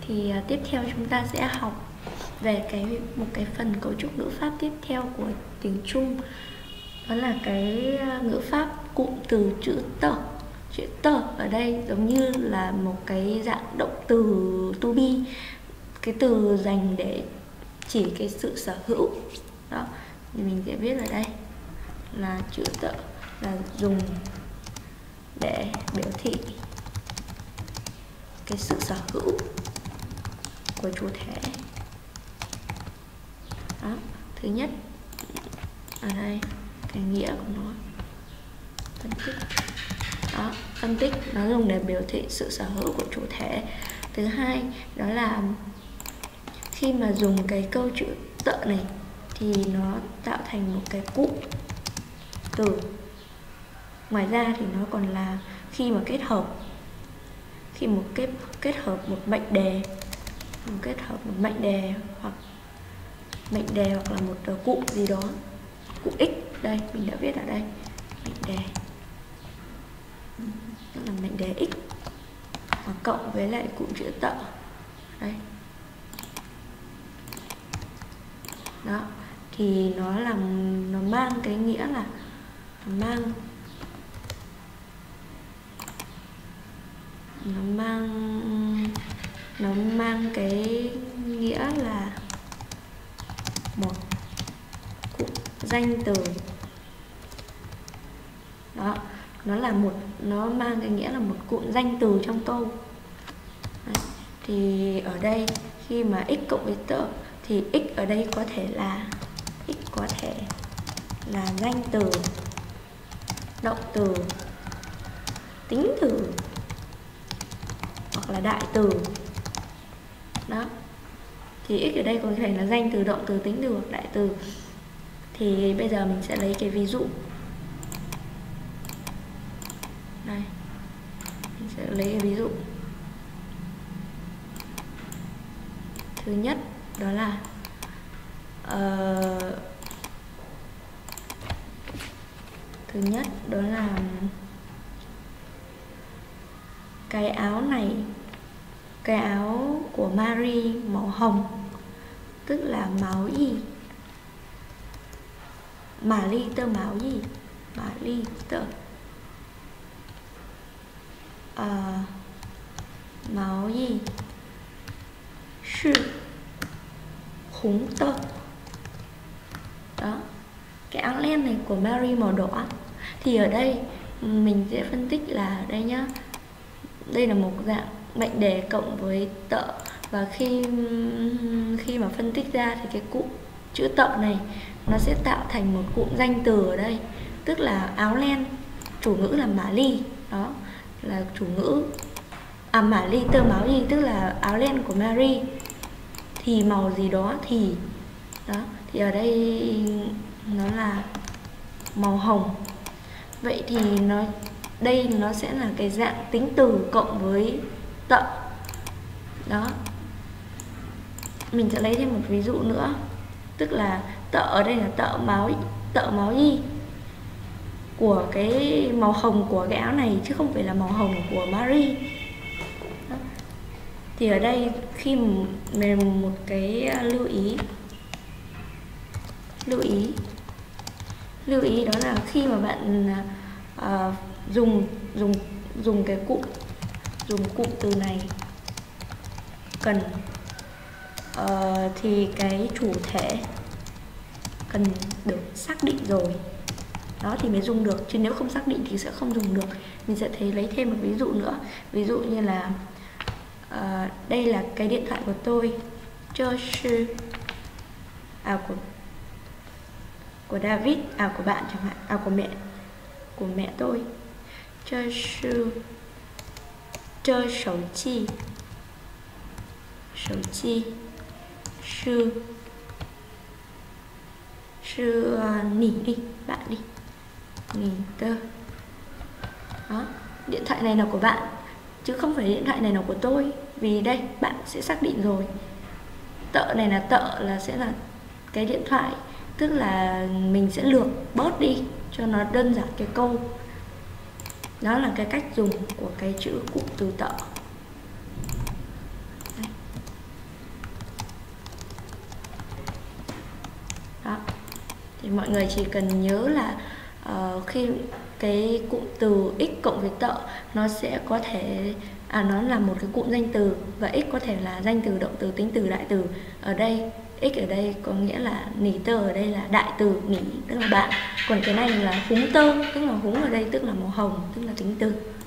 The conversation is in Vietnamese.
Thì tiếp theo chúng ta sẽ học về một cái phần cấu trúc ngữ pháp tiếp theo của tiếng Trung. Đó là cái ngữ pháp cụm từ chữ tờ. Chữ tờ ở đây giống như là một cái dạng động từ to be, cái từ dành để chỉ cái sự sở hữu. Đó, thì mình sẽ viết ở đây là chữ tờ là dùng để biểu thị cái sự sở hữu của chủ thể. Đó, thứ nhất ở đây cái nghĩa của nó, phân tích. Đó, phân tích nó dùng để biểu thị sự sở hữu của chủ thể. Thứ hai đó là khi mà dùng cái câu chữ tợ này thì nó tạo thành một cái cụm từ. Ngoài ra thì nó còn là khi mà kết hợp, khi một kết hợp một mệnh đề, hoặc là một cụm gì đó, cụm x đây mình đã viết ở đây, mệnh đề, tức là mệnh đề x, và cộng với lại cụm chữ tợ đây. Đó, thì nó mang cái nghĩa là nó mang cái nghĩa là một cụm danh từ. Đó, nó mang cái nghĩa là một cụm danh từ trong câu. Đấy. Thì ở đây khi mà x cộng với tợ thì x ở đây có thể là danh từ, động từ, tính từ hoặc là đại từ. Đó, thì x ở đây có thể là danh từ, động từ, tính từ hoặc đại từ. Thì bây giờ mình sẽ lấy cái ví dụ đây, mình sẽ lấy cái ví dụ. Thứ nhất đó là cái áo này, cái áo của Marie màu hồng, tức là máu gì? Mà ly tơ máu gì? Mà ly tơ máu gì? Sư húng tơ. Đó, cái áo len này của Marie màu đỏ. Thì ở đây mình sẽ phân tích là ở đây nhá, đây là một dạng mệnh đề cộng với tợ, và khi mà phân tích ra thì cái cụm chữ tợ này nó sẽ tạo thành một cụm danh từ ở đây, tức là áo len, chủ ngữ là mã ly. Đó là chủ ngữ, mã ly tơ máu gì, tức là áo len của Marie thì màu gì đó thì. Đó, thì ở đây nó là màu hồng. Vậy thì đây nó sẽ là cái dạng tính từ cộng với tợ. Đó, mình sẽ lấy thêm một ví dụ nữa, tức là tợ ở đây là tợ máu gì của cái màu hồng của cái áo này, chứ không phải là màu hồng của Marie. Đó. Thì ở đây khi mình một cái lưu ý đó là khi mà bạn dùng cái cụm từ này cần thì cái chủ thể cần được xác định rồi. Đó thì mới dùng được, chứ nếu không xác định thì sẽ không dùng được. Mình sẽ lấy thêm một ví dụ nữa. Ví dụ như là đây là cái điện thoại của tôi, của David, của bạn chẳng hạn, của mẹ tôi. Sầu chi sư nỉ đi, bạn đi, nỉ tơ. Đó, điện thoại này là của bạn chứ không phải điện thoại này là của tôi, vì đây bạn sẽ xác định rồi. Tợ này là sẽ là cái điện thoại, tức là mình sẽ lược bớt đi cho nó đơn giản cái câu. Đó là cái cách dùng của cái chữ cụm từ tợ. Đây. Thì mọi người chỉ cần nhớ là khi cái cụm từ x cộng với tợ nó sẽ có thể nó là một cái cụm danh từ, và x có thể là danh từ, động từ, tính từ, đại từ. Ở đây x ở đây có nghĩa là nỉ tơ, ở đây là đại từ nỉ tức là bạn, còn cái này là húng tơ, tức là húng ở đây tức là màu hồng, tức là tính từ.